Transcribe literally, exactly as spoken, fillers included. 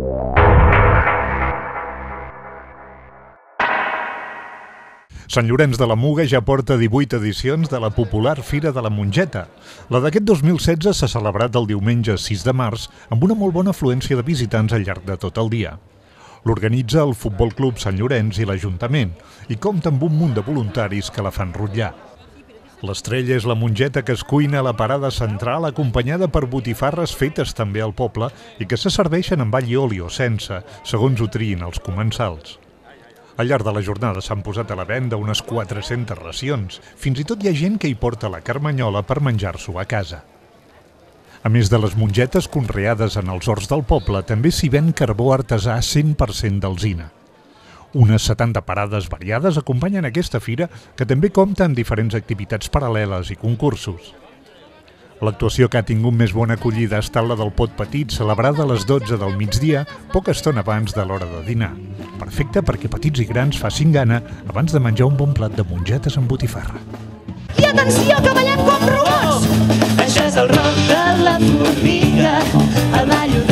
Sant Llorenç de la Muga ja porta divuit edicions de la popular Fira de la Mongeta. La d'aquest dos mil setze s'ha celebrat el diumenge sis de març amb una molt bona afluència de visitants al llarg de tot el dia. L'organitza el Futbol Club Sant Llorenç i l'Ajuntament i compta amb un munt de voluntaris que la fan rotllar. L'estrella és la mongeta que es cuina a la parada central acompanyada per botifarres fetes també al poble i que se serveixen amb all i oli o sense, segons ho triïn els comensals. Al llarg de la jornada s'han posat a la venda unes quatre-centes racions. Fins i tot hi ha gent que hi porta la carmanyola per menjar-s'ho a casa. A més de les mongetes conreades en els horts del poble, també s'hi ven carbó artesà cent per cent d'alzina. Unes setanta parades variades acompanyen aquesta fira, que també compta amb diferents activitats paral·leles i concursos. L'actuació que ha tingut més bona acollida ha estat la del Pot Petit, celebrada a les dotze del migdia, poca estona abans de l'hora de dinar. Perfecte perquè petits i grans facin gana abans de menjar un bon plat de mongetes amb botifarra. I atenció, que ballem com robots! Això és el rock de la formiga, el ballo